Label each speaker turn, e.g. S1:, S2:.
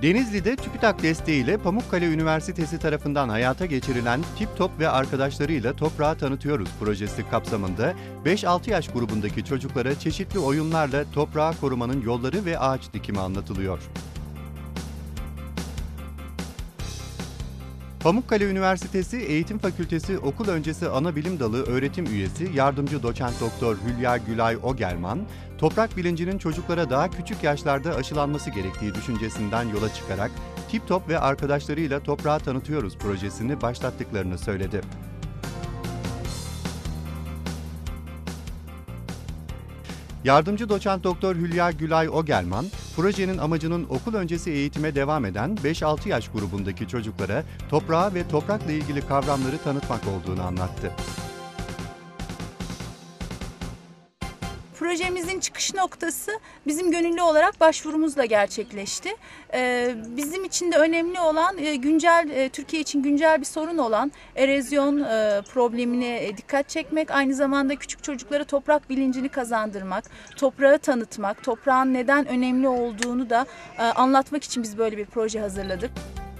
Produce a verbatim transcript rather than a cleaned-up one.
S1: Denizli'de TÜBİTAK desteğiyle Pamukkale Üniversitesi tarafından hayata geçirilen Tip Top ve arkadaşlarıyla Toprağı Tanıtıyoruz projesi kapsamında beş altı yaş grubundaki çocuklara çeşitli oyunlarla toprağı korumanın yolları ve ağaç dikimi anlatılıyor. Pamukkale Üniversitesi Eğitim Fakültesi Okul Öncesi Anabilim Dalı öğretim üyesi yardımcı doçent doktor Hülya Gülay Ogerman, toprak bilincinin çocuklara daha küçük yaşlarda aşılanması gerektiği düşüncesinden yola çıkarak Tip Top ve arkadaşlarıyla Toprağı Tanıtıyoruz projesini başlattıklarını söyledi. Yardımcı doçent doktor Hülya Gülay Ogerman, projenin amacının okul öncesi eğitime devam eden beş altı yaş grubundaki çocuklara toprağı ve toprakla ilgili kavramları tanıtmak olduğunu anlattı.
S2: Projemizin çıkış noktası bizim gönüllü olarak başvurumuzla gerçekleşti. Bizim için de önemli olan güncel Türkiye için güncel bir sorun olan erozyon problemine dikkat çekmek, aynı zamanda küçük çocuklara toprak bilincini kazandırmak, toprağı tanıtmak, toprağın neden önemli olduğunu da anlatmak için biz böyle bir proje hazırladık.